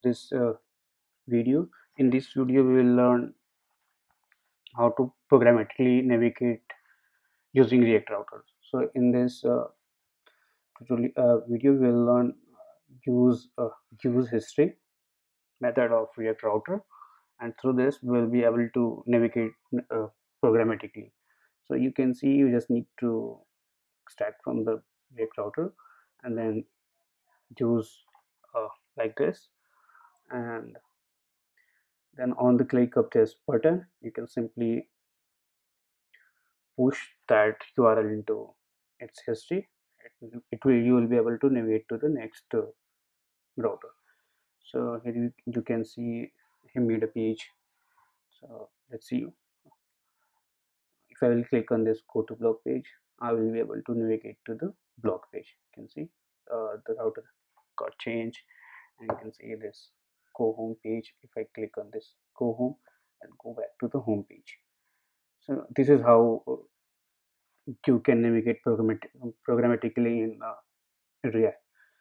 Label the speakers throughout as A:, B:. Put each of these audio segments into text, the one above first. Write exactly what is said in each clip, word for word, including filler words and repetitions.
A: this uh, video. In this video we will learn how to programmatically navigate using React router. So in this uh, tutorial uh, video we will learn use uh, use history method of React router, and through this we will be able to navigate uh, programmatically. So you can see you just need to extract from the React router and then use uh, like this, and then on the click of this button you can simply push that U R L into its history. It, it will you will be able to navigate to the next uh, router. So here you, you can see he made a page. So let's see. If I will click on this go to blog page, I will be able to navigate to the blog page. You can see uh, the router got changed, and you can see this go home page. If I click on this go home and go back to the home page. So this is how uh, you can navigate programmatic, programmatically in uh, React.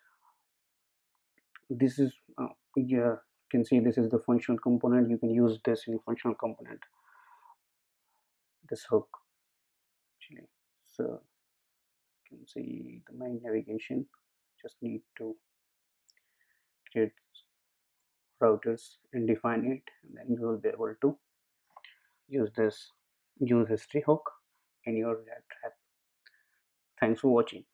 A: This is uh, yeah, you can see this is the functional component. You can use this in functional component, this hook actually. So you can see the main navigation. Just need to create routers and define it, and then you will be able to use this use history hook in your React app. Thanks for watching.